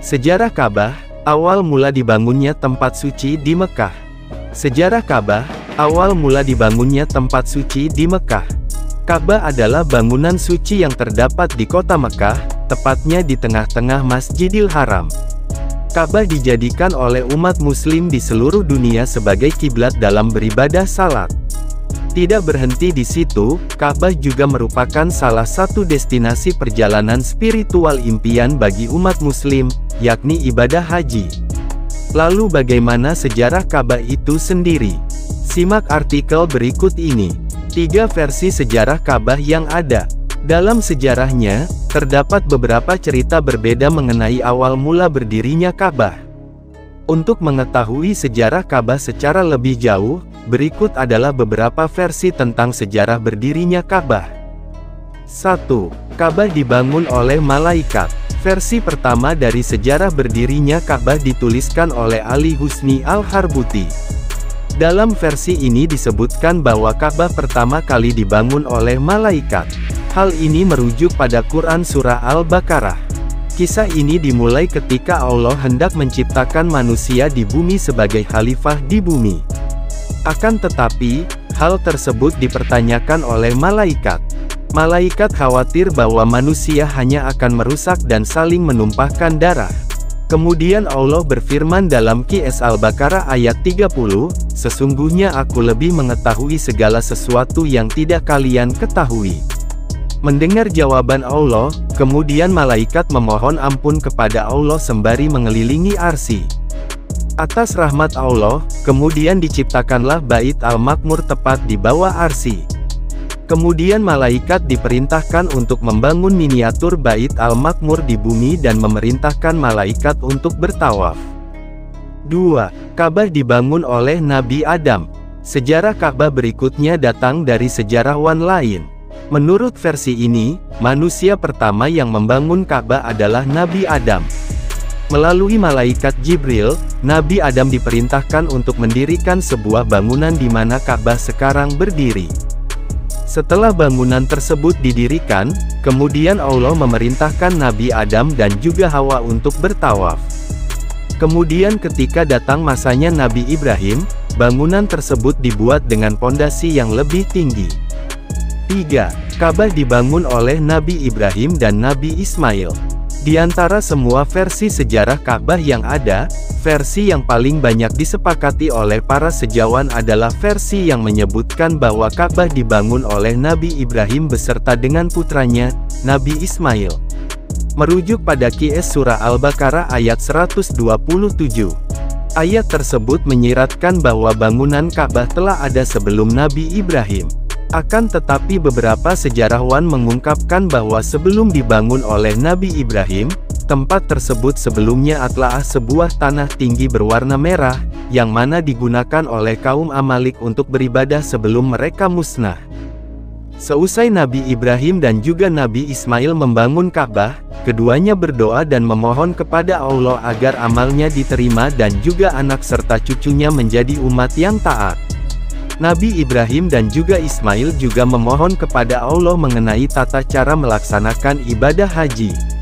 Sejarah Ka'bah, awal mula dibangunnya tempat suci di Mekah. Sejarah Ka'bah, awal mula dibangunnya tempat suci di Mekah. Ka'bah adalah bangunan suci yang terdapat di kota Mekah, tepatnya di tengah-tengah Masjidil Haram. Ka'bah dijadikan oleh umat muslim di seluruh dunia sebagai kiblat dalam beribadah salat. Tidak berhenti di situ, Ka'bah juga merupakan salah satu destinasi perjalanan spiritual impian bagi umat muslim, yakni ibadah haji. Lalu bagaimana sejarah Ka'bah itu sendiri? Simak artikel berikut ini. 3 versi sejarah Ka'bah yang ada. Dalam sejarahnya, terdapat beberapa cerita berbeda mengenai awal mula berdirinya Ka'bah. Untuk mengetahui sejarah Ka'bah secara lebih jauh, berikut adalah beberapa versi tentang sejarah berdirinya Ka'bah. 1. Ka'bah dibangun oleh malaikat. Versi pertama dari sejarah berdirinya Ka'bah dituliskan oleh Ali Husni Al-Harbuti. Dalam versi ini disebutkan bahwa Ka'bah pertama kali dibangun oleh malaikat. Hal ini merujuk pada Quran Surah Al-Baqarah. Kisah ini dimulai ketika Allah hendak menciptakan manusia di bumi sebagai khalifah di bumi. Akan tetapi, hal tersebut dipertanyakan oleh malaikat. Malaikat khawatir bahwa manusia hanya akan merusak dan saling menumpahkan darah. Kemudian Allah berfirman dalam Qs Al-Baqarah ayat 30, "Sesungguhnya aku lebih mengetahui segala sesuatu yang tidak kalian ketahui." Mendengar jawaban Allah, kemudian malaikat memohon ampun kepada Allah sembari mengelilingi arsy. Atas rahmat Allah, kemudian diciptakanlah Bait Al-Maqmur tepat di bawah arsy. Kemudian malaikat diperintahkan untuk membangun miniatur Bait Al-Maqmur di bumi dan memerintahkan malaikat untuk bertawaf. 2. Ka'bah dibangun oleh Nabi Adam. Sejarah Ka'bah berikutnya datang dari sejarawan lain. Menurut versi ini, manusia pertama yang membangun Ka'bah adalah Nabi Adam. Melalui malaikat Jibril, Nabi Adam diperintahkan untuk mendirikan sebuah bangunan di mana Ka'bah sekarang berdiri. Setelah bangunan tersebut didirikan, kemudian Allah memerintahkan Nabi Adam dan juga Hawa untuk bertawaf. Kemudian ketika datang masanya Nabi Ibrahim, bangunan tersebut dibuat dengan pondasi yang lebih tinggi. 3. Ka'bah dibangun oleh Nabi Ibrahim dan Nabi Ismail. Di antara semua versi sejarah Ka'bah yang ada, versi yang paling banyak disepakati oleh para sejarawan adalah versi yang menyebutkan bahwa Ka'bah dibangun oleh Nabi Ibrahim beserta dengan putranya, Nabi Ismail. Merujuk pada Qs Surah Al-Baqarah ayat 127. Ayat tersebut menyiratkan bahwa bangunan Ka'bah telah ada sebelum Nabi Ibrahim. Akan tetapi beberapa sejarawan mengungkapkan bahwa sebelum dibangun oleh Nabi Ibrahim, tempat tersebut sebelumnya adalah sebuah tanah tinggi berwarna merah, yang mana digunakan oleh kaum Amalik untuk beribadah sebelum mereka musnah. Seusai Nabi Ibrahim dan juga Nabi Ismail membangun Ka'bah, keduanya berdoa dan memohon kepada Allah agar amalnya diterima dan juga anak serta cucunya menjadi umat yang taat. Nabi Ibrahim dan juga Ismail juga memohon kepada Allah mengenai tata cara melaksanakan ibadah haji.